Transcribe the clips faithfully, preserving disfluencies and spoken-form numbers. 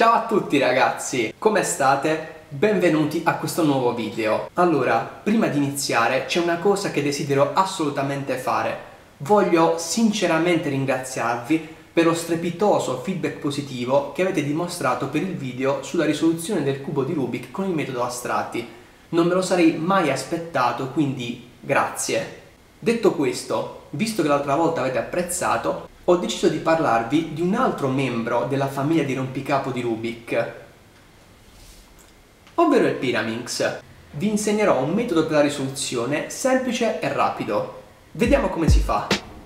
Ciao a tutti ragazzi, come state? Benvenuti a questo nuovo video. Allora, prima di iniziare c'è una cosa che desidero assolutamente fare. Voglio sinceramente ringraziarvi per lo strepitoso feedback positivo che avete dimostrato per il video sulla risoluzione del cubo di Rubik con il metodo a strati. Non me lo sarei mai aspettato, quindi grazie. Detto questo, visto che l'altra volta avete apprezzato, ho deciso di parlarvi di un altro membro della famiglia di rompicapo di Rubik, ovvero il Pyraminx. Vi insegnerò un metodo per la risoluzione semplice e rapido. Vediamo come si fa.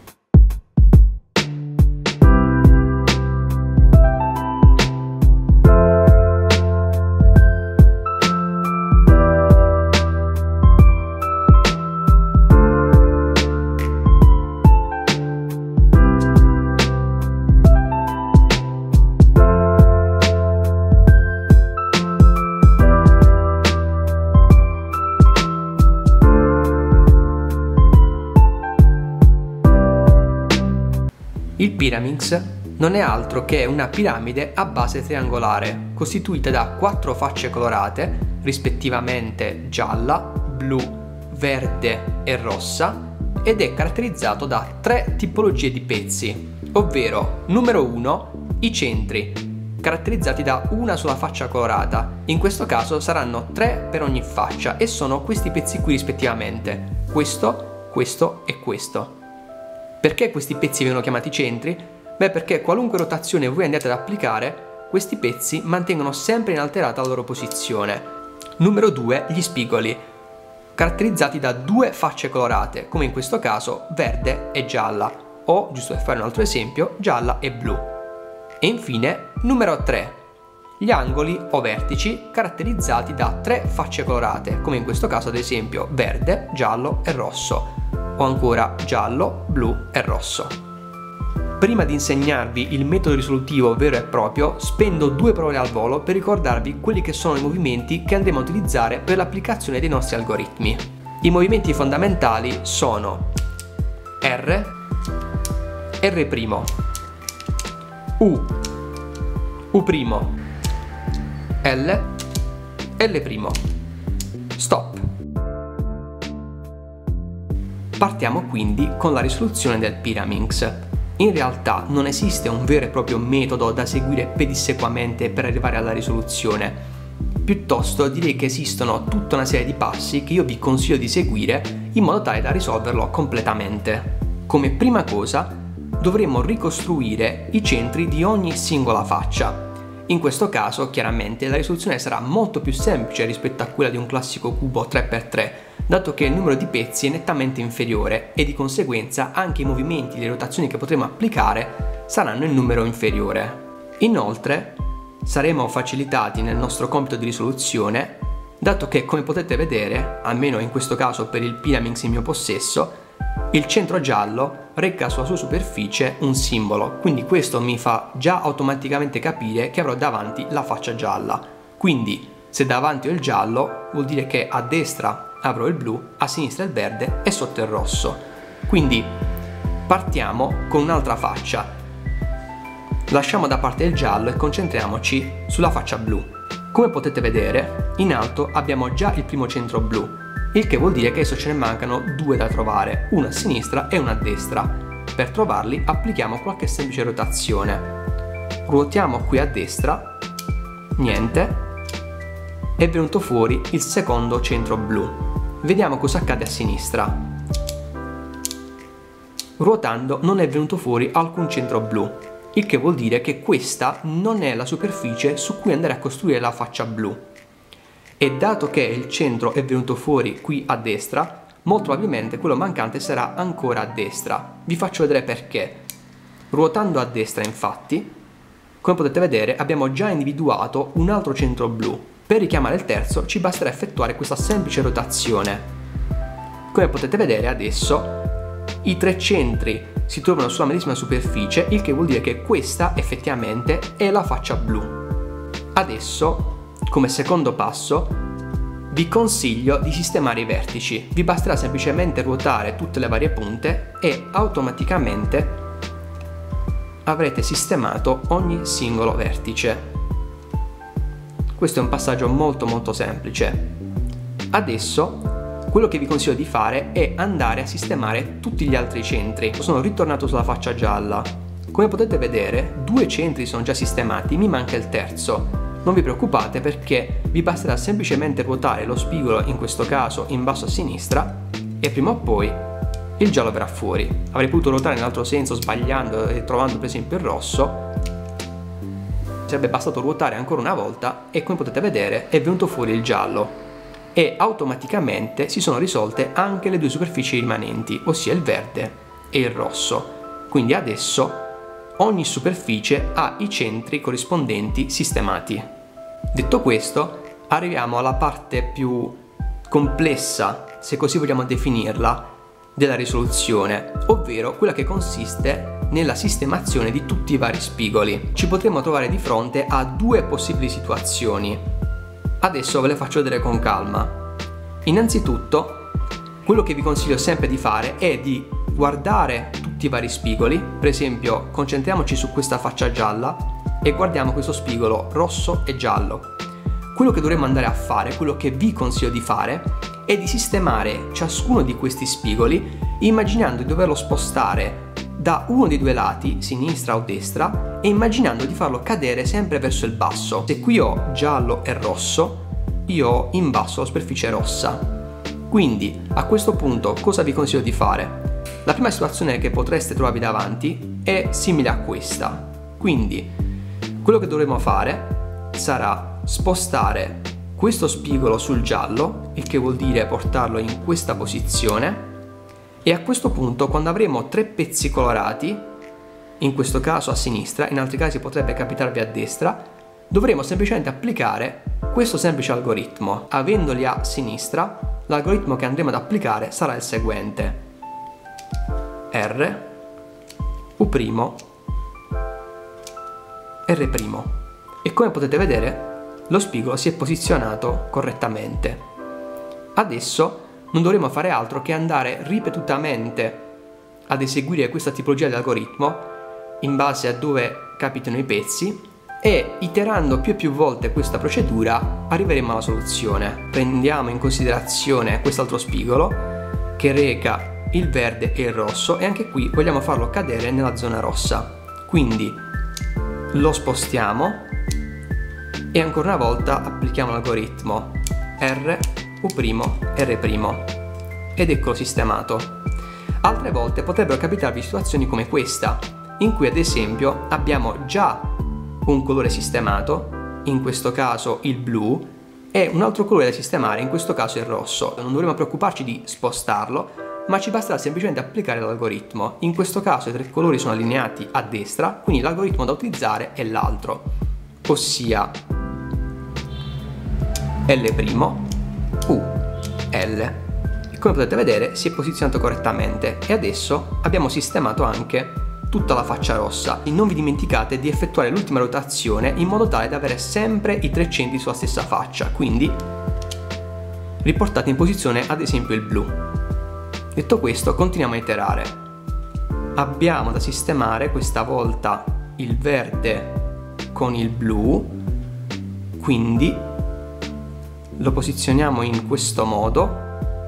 Il Pyraminx non è altro che una piramide a base triangolare, costituita da quattro facce colorate, rispettivamente gialla, blu, verde e rossa, ed è caratterizzato da tre tipologie di pezzi, ovvero numero uno, i centri, caratterizzati da una sola faccia colorata. In questo caso saranno tre per ogni faccia e sono questi pezzi qui rispettivamente, questo, questo e questo. Perché questi pezzi vengono chiamati centri? Beh, perché qualunque rotazione voi andiate ad applicare, questi pezzi mantengono sempre inalterata la loro posizione. Numero due, gli spigoli, caratterizzati da due facce colorate, come in questo caso verde e gialla, o, giusto per fare un altro esempio, gialla e blu. E infine, numero tre, gli angoli o vertici, caratterizzati da tre facce colorate, come in questo caso ad esempio verde, giallo e rosso, o ancora giallo, blu e rosso. Prima di insegnarvi il metodo risolutivo vero e proprio, spendo due parole al volo per ricordarvi quelli che sono i movimenti che andremo a utilizzare per l'applicazione dei nostri algoritmi. I movimenti fondamentali sono R, R', U, U', L, L', stop. Partiamo quindi con la risoluzione del Pyraminx. In realtà non esiste un vero e proprio metodo da seguire pedissequamente per arrivare alla risoluzione. Piuttosto direi che esistono tutta una serie di passi che io vi consiglio di seguire in modo tale da risolverlo completamente. Come prima cosa dovremo ricostruire i centri di ogni singola faccia. In questo caso chiaramente la risoluzione sarà molto più semplice rispetto a quella di un classico cubo tre per tre, dato che il numero di pezzi è nettamente inferiore e di conseguenza anche i movimenti e le rotazioni che potremo applicare saranno in numero inferiore. Inoltre saremo facilitati nel nostro compito di risoluzione, dato che, come potete vedere, almeno in questo caso per il Pyraminx in mio possesso, il centro giallo reca sulla sua superficie un simbolo, quindi questo mi fa già automaticamente capire che avrò davanti la faccia gialla. Quindi se davanti ho il giallo vuol dire che a destra avrò il blu, a sinistra il verde e sotto il rosso. Quindi partiamo con un'altra faccia. Lasciamo da parte il giallo e concentriamoci sulla faccia blu. Come potete vedere, in alto abbiamo già il primo centro blu, il che vuol dire che adesso ce ne mancano due da trovare, uno a sinistra e uno a destra. Per trovarli applichiamo qualche semplice rotazione. Ruotiamo qui a destra, niente, è venuto fuori il secondo centro blu. Vediamo cosa accade a sinistra. Ruotando non è venuto fuori alcun centro blu, il che vuol dire che questa non è la superficie su cui andare a costruire la faccia blu. E dato che il centro è venuto fuori qui a destra, molto probabilmente quello mancante sarà ancora a destra. Vi faccio vedere perché. Ruotando a destra, infatti, come potete vedere abbiamo già individuato un altro centro blu. Per richiamare il terzo ci basterà effettuare questa semplice rotazione. Come potete vedere adesso i tre centri si trovano sulla medesima superficie, il che vuol dire che questa effettivamente è la faccia blu. Adesso, come secondo passo, vi consiglio di sistemare i vertici. Vi basterà semplicemente ruotare tutte le varie punte e automaticamente avrete sistemato ogni singolo vertice. Questo è un passaggio molto molto semplice. Adesso quello che vi consiglio di fare è andare a sistemare tutti gli altri centri. Sono ritornato sulla faccia gialla. Come potete vedere, due centri sono già sistemati, mi manca il terzo. Non vi preoccupate perché vi basterà semplicemente ruotare lo spigolo, in questo caso in basso a sinistra, e prima o poi il giallo verrà fuori. Avrei potuto ruotare nell'altro senso sbagliando e trovando per esempio il rosso. Sarebbe bastato ruotare ancora una volta e come potete vedere è venuto fuori il giallo e automaticamente si sono risolte anche le due superfici rimanenti, ossia il verde e il rosso. Quindi adesso ogni superficie ha i centri corrispondenti sistemati. Detto questo, arriviamo alla parte più complessa, se così vogliamo definirla, della risoluzione, ovvero quella che consiste nella sistemazione di tutti i vari spigoli. Ci potremo trovare di fronte a due possibili situazioni. Adesso ve le faccio vedere con calma. Innanzitutto, quello che vi consiglio sempre di fare è di guardare tutti i vari spigoli. Per esempio, concentriamoci su questa faccia gialla e guardiamo questo spigolo rosso e giallo. Quello che dovremmo andare a fare, quello che vi consiglio di fare, è di sistemare ciascuno di questi spigoli immaginando di doverlo spostare da uno dei due lati, sinistra o destra, e immaginando di farlo cadere sempre verso il basso. Se qui ho giallo e rosso, io ho in basso la superficie rossa. Quindi a questo punto cosa vi consiglio di fare? La prima situazione che potreste trovarvi davanti è simile a questa. Quindi quello che dovremo fare sarà spostare questo spigolo sul giallo, il che vuol dire portarlo in questa posizione, e a questo punto, quando avremo tre pezzi colorati, in questo caso a sinistra, in altri casi potrebbe capitarvi a destra, dovremo semplicemente applicare questo semplice algoritmo. Avendoli a sinistra, l'algoritmo che andremo ad applicare sarà il seguente: R, U', R'. E come potete vedere, lo spigolo si è posizionato correttamente. Adesso non dovremo fare altro che andare ripetutamente ad eseguire questa tipologia di algoritmo in base a dove capitano i pezzi, e iterando più e più volte questa procedura arriveremo alla soluzione. Prendiamo in considerazione quest'altro spigolo che reca il verde e il rosso, e anche qui vogliamo farlo cadere nella zona rossa. Quindi lo spostiamo e ancora una volta applichiamo l'algoritmo R, U', R', ed eccolo sistemato. Altre volte potrebbero capitarvi situazioni come questa, in cui ad esempio abbiamo già un colore sistemato, in questo caso il blu, e un altro colore da sistemare, in questo caso il rosso. Non dovremo preoccuparci di spostarlo, ma ci basterà semplicemente applicare l'algoritmo. In questo caso i tre colori sono allineati a destra, quindi l'algoritmo da utilizzare è l'altro, ossia L', U, L. E come potete vedere si è posizionato correttamente, e adesso abbiamo sistemato anche tutta la faccia rossa. E non vi dimenticate di effettuare l'ultima rotazione in modo tale da avere sempre i tre centri sulla stessa faccia, quindi riportate in posizione ad esempio il blu. Detto questo, continuiamo a iterare. Abbiamo da sistemare questa volta il verde con il blu, quindi lo posizioniamo in questo modo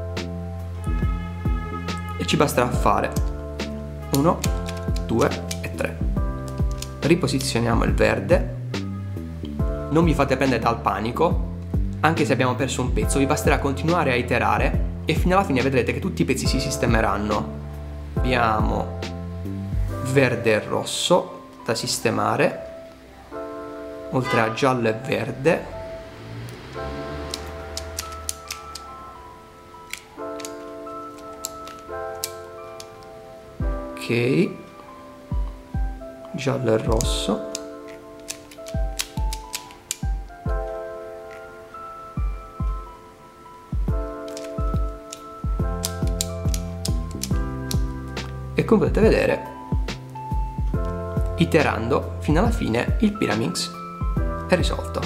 e ci basterà fare uno, due e tre. Riposizioniamo il verde. Non vi fate prendere dal panico, anche se abbiamo perso un pezzo, vi basterà continuare a iterare e fino alla fine vedrete che tutti i pezzi si sistemeranno. Abbiamo verde e rosso da sistemare, oltre a giallo e verde. Ok, giallo e rosso. E come potete vedere, iterando fino alla fine, il Pyraminx è risolto.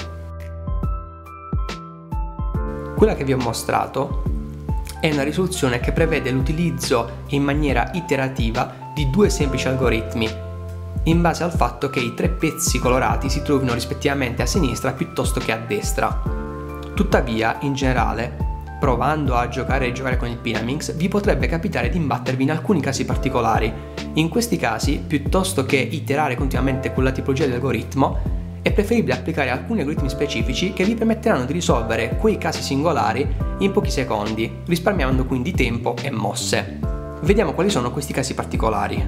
Quella che vi ho mostrato è una risoluzione che prevede l'utilizzo in maniera iterativa di due semplici algoritmi. in base al fatto che i tre pezzi colorati si trovino rispettivamente a sinistra piuttosto che a destra. Tuttavia, in generale, provando a giocare e giocare con il Pyraminx, vi potrebbe capitare di imbattervi in alcuni casi particolari. In questi casi, piuttosto che iterare continuamente con la tipologia di algoritmo, è preferibile applicare alcuni algoritmi specifici che vi permetteranno di risolvere quei casi singolari in pochi secondi, risparmiando quindi tempo e mosse. Vediamo quali sono questi casi particolari.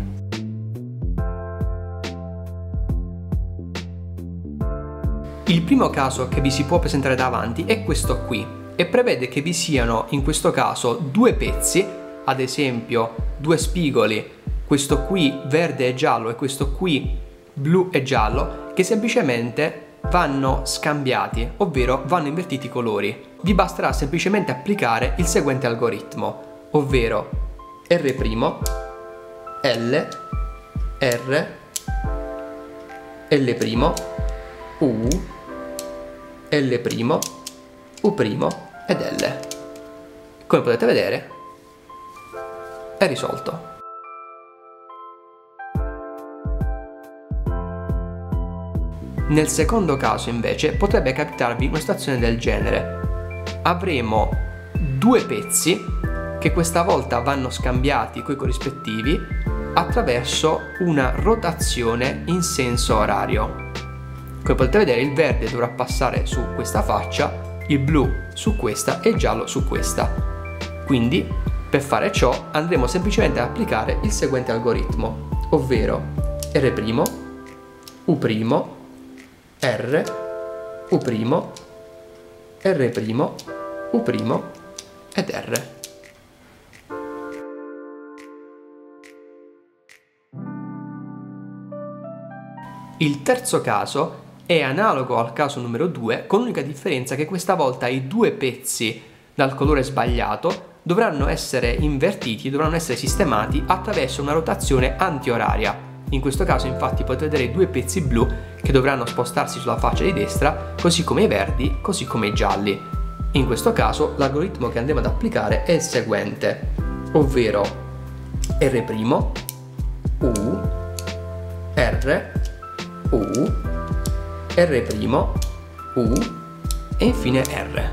Il primo caso che vi si può presentare davanti è questo qui e prevede che vi siano in questo caso due pezzi, ad esempio due spigoli, questo qui verde e giallo e questo qui blu e giallo, che semplicemente vanno scambiati, ovvero vanno invertiti i colori. Vi basterà semplicemente applicare il seguente algoritmo, ovvero R', L, R, L', U, L', U' ed L. Come potete vedere, è risolto. Nel secondo caso invece potrebbe capitarvi una situazione del genere. Avremo due pezzi che questa volta vanno scambiati coi corrispettivi attraverso una rotazione in senso orario. Come potete vedere, il verde dovrà passare su questa faccia, il blu su questa e il giallo su questa. Quindi per fare ciò andremo semplicemente ad applicare il seguente algoritmo, ovvero R', U', R, U', R', U' ed R. Il terzo caso è analogo al caso numero due, con l'unica differenza che questa volta i due pezzi dal colore sbagliato dovranno essere invertiti, dovranno essere sistemati attraverso una rotazione antioraria. In questo caso infatti potete vedere i due pezzi blu che dovranno spostarsi sulla faccia di destra, così come i verdi, così come i gialli. In questo caso l'algoritmo che andremo ad applicare è il seguente, ovvero R', U, R, U, R', U e infine R.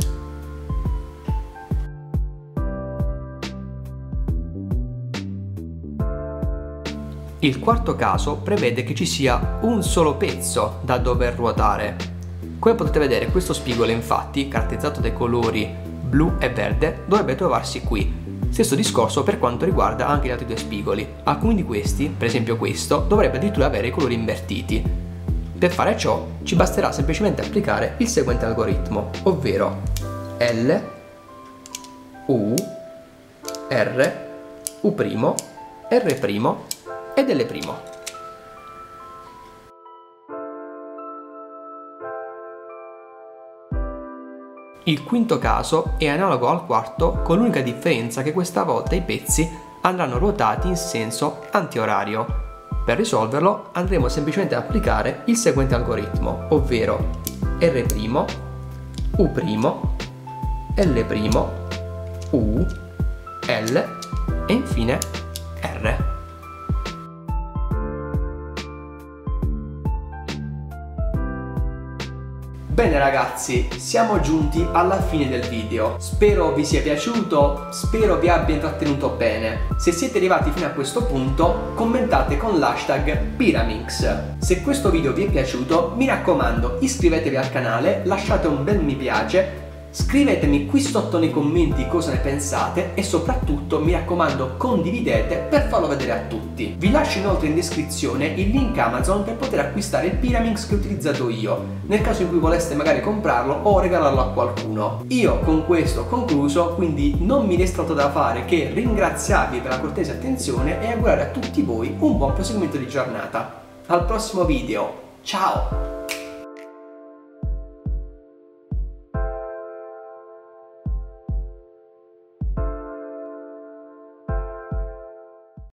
Il quarto caso prevede che ci sia un solo pezzo da dover ruotare. Come potete vedere, questo spigolo infatti, caratterizzato dai colori blu e verde, dovrebbe trovarsi qui. Stesso discorso per quanto riguarda anche gli altri due spigoli. Alcuni di questi, per esempio questo, dovrebbe addirittura avere i colori invertiti. Per fare ciò ci basterà semplicemente applicare il seguente algoritmo, ovvero L, U, R, U', R' ed L'. Il quinto caso è analogo al quarto, con l'unica differenza che questa volta i pezzi andranno ruotati in senso antiorario. Per risolverlo andremo semplicemente ad applicare il seguente algoritmo, ovvero R', U', L', U, L e infine R. Bene ragazzi, siamo giunti alla fine del video. Spero vi sia piaciuto, spero vi abbia intrattenuto bene. Se siete arrivati fino a questo punto, commentate con l'hashtag Pyraminx. Se questo video vi è piaciuto, mi raccomando, iscrivetevi al canale, lasciate un bel mi piace, scrivetemi qui sotto nei commenti cosa ne pensate e soprattutto, mi raccomando, condividete per farlo vedere a tutti. Vi lascio inoltre in descrizione il link Amazon per poter acquistare il Pyraminx che ho utilizzato io, nel caso in cui voleste magari comprarlo o regalarlo a qualcuno. Io con questo ho concluso, quindi non mi resta altro da fare che ringraziarvi per la cortese attenzione e augurare a tutti voi un buon proseguimento di giornata. Al prossimo video, ciao!